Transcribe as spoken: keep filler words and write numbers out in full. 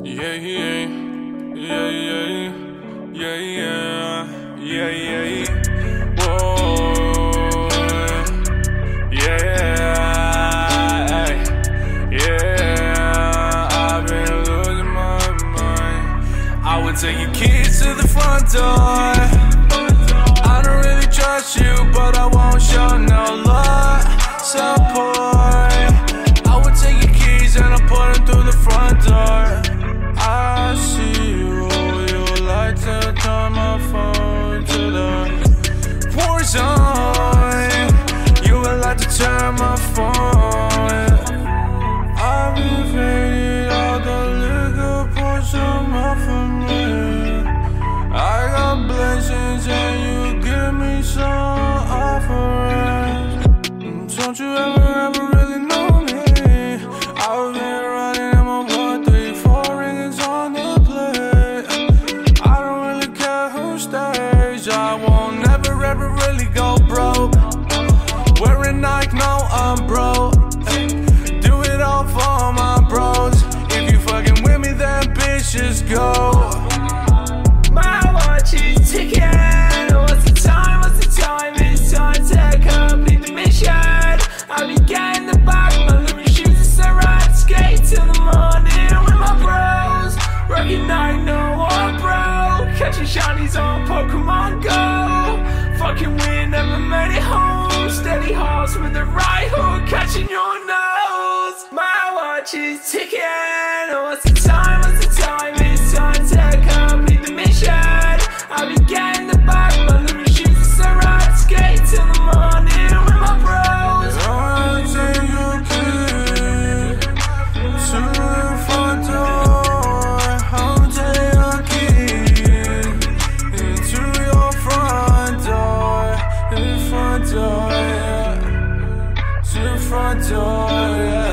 Yeah, yeah, yeah, yeah, yeah, yeah, yeah, yeah. Whoa, yeah, yeah. I've been losing my mind. I would take your keys to the front door. I don't really trust you, but I won't show no love, support. I would take your keys and I'll put them through the front door. I see you, you like to turn my phone to the war zone. You would like to turn my phone. I've been faded out the liquor, pour some out for me. I got blessings and you give me some offerings. Don't you ever, ever really know me? I've been running in my one, three, four rings on the plate. I don't really care who stays. I won't never, ever really go broke. Wearing Nike, no umbro. Do it all for my bros. If you fucking with me, then bitch, just go. Ticking, what's the time, what's the time? It's time to complete the mission. I'll be getting the back, my living shoes are so right. Skate till the morning with my bros. Rocking night, no one bro. Catching shinies on Pokemon Go. Fucking we never made it home. Steady horse with the right hook, catching your nose. My watch is ticking, what's the time, what's the time? It's time to complete the mission. I'll be getting the back, my living shoes are so right. Skate till the morning with my bros. I take your key to the front door. I'll take your key into your front door. The front door, yeah. To the front door, yeah.